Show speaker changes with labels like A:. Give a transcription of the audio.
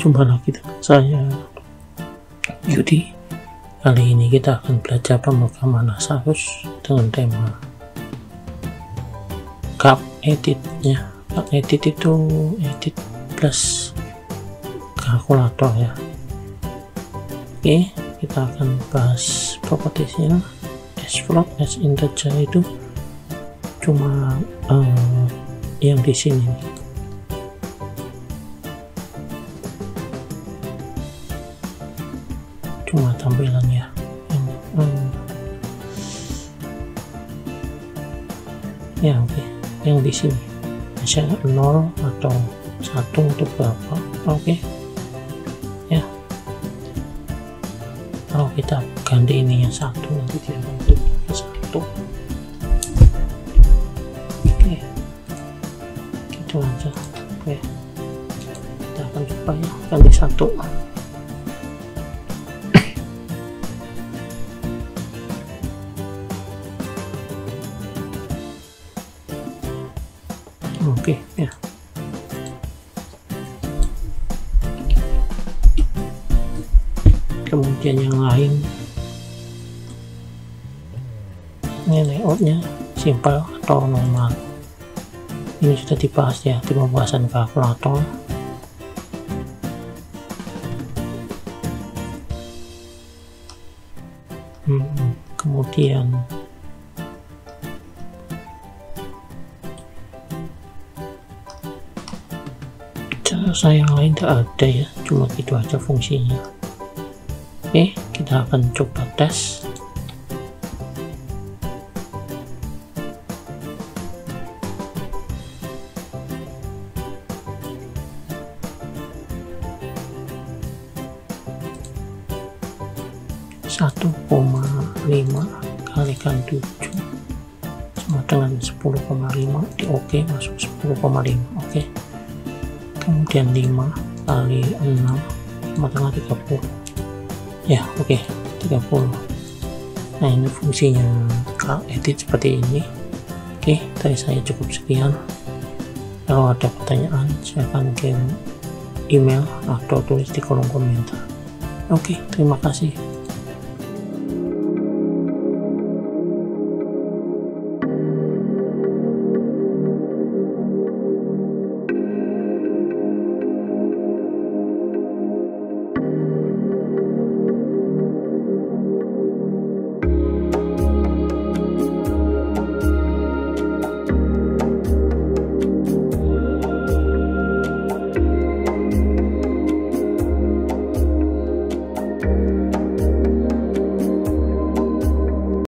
A: Jumpa lagi dengan saya Yudi. Kali ini kita akan belajar pemrograman Lazarus dengan tema Calc Edit ya. Calc Edit itu edit plus kalkulator ya. Oke, kita akan bahas propertiesnya. As float, as integer itu cuma yang di sini nih. Cuma tampilannya ya, oke. Yang di sini misalnya 0 atau 1 untuk berapa, oke. Ya, kalau kita ganti ini yang 1 nanti dia akan berubah ke 1. Oke, gitu aja. Oke, kita akan coba ya ganti 1. Oke ya, kemudian yang lain ini layoutnya simple atau normal. Ini sudah dibahas ya di pembahasan kalkulator. Kemudian saya yang lain tidak ada ya, cuma gitu aja fungsinya. Oke, kita akan coba tes. Satu 1,5 kalikan 7 sama dengan 10,5 di oke, masuk 10,5. oke. Kemudian 5 kali 6 sama dengan 30 ya, oke. 30. Nah, ini fungsinya Calc Edit seperti ini. Oke, dari saya cukup sekian. Kalau ada pertanyaan silahkan kirim email atau tulis di kolom komentar. Oke, terima kasih.